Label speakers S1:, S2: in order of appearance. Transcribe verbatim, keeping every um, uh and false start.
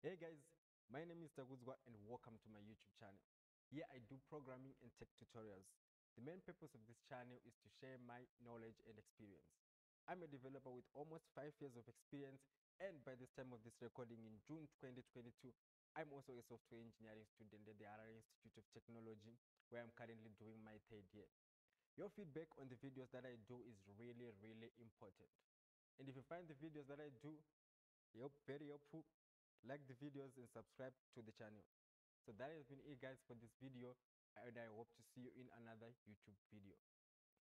S1: Hey guys, my name is Takudzwa and welcome to my YouTube channel. Here I do programming and tech tutorials. The main purpose of this channel is to share my knowledge and experience. I'm a developer with almost five years of experience, and by this time of this recording in June twenty twenty-two, I'm also a software engineering student at the Harare Institute of Technology, where I'm currently doing my third year. Your feedback on the videos that I do is really, really important. And if you find the videos that I do very helpful, like the videos and subscribe to the channel. So that has been it guys for this video, and I hope to see you in another YouTube video.